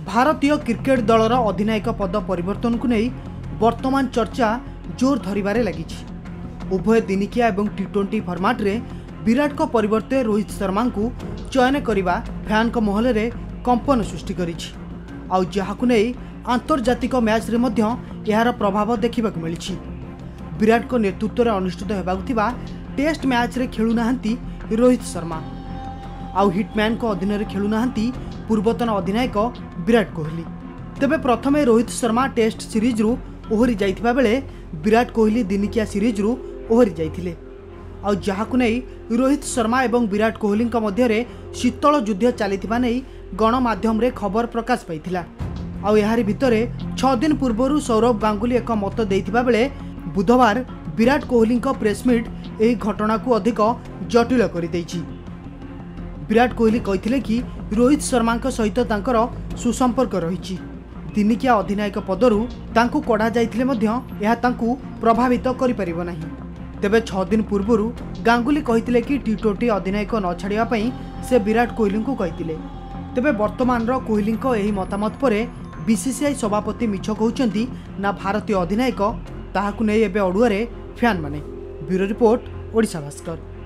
भारतीय क्रिकेट दलर अधिनायक पद परिवर्तन को नहीं वर्तमान चर्चा जोर धरिबारे लागिछि। उभय दिनिकिया एवं टी20 फॉर्मेट रे विराट को परिवर्ते रोहित शर्मा को चयन करने फैन को महल रे कंपन सृष्टि करिछि। आउ जहाकु नहीं आंतर्जातिक मैच रे मध्य यार प्रभाव देखा मिली। विराट को नेतृत्व में अनुष्ठित होगा टेस्ट मैच रे खेलु नाहंती रोहित शर्मा। आउ हिटमैन को अधीन रे खेलु नाहंती पूर्वतन अधिनायक विराट कोहली। तेबे प्रथमे रोहित शर्मा टेस्ट सीरीज रु ओहरी जाइथिबा बेले विराट कोहली दिनिकिया सीरीज रु ओहरी जाइथिले। आउ जहाकु नै रोहित शर्मा एवं विराट कोहली मध्य रे शीतल युद्ध चलीथिबा नै गणमाध्यम रे खबर प्रकाश पाइथिला। आउ याहारी भितरे 6 दिन पूर्वरु सौरभ गांगुली एक मत देइथिबा बेले बुधवार विराट कोहली प्रेसमिट एही घटना को अधिक जटिल करि दैछि। विराट कोहली कहिथिले कि रोहित शर्मा सहित तांकर सुसंपर्क रहिछि। दिनिकिया अधिनायक पदरु तांकु कढ़ा जाइथिले मध्य यह तांकु प्रभावित करि परिबो नाही। तेबे 6 दिन पूर्वरु गांगुली कहिथिले कि टी20 अधिनायक न छाड़िया पई से विराट कोहली को कहिथिले। तेबे वर्तमान रो कोहली को एही मतामत परे बीसीसीआई सभापति मिछ कहउचंती ना भारतीय अधिनायक ताहाकु नै एबे अडुआरे फैन माने। Bureau report Odisha Bhaskar.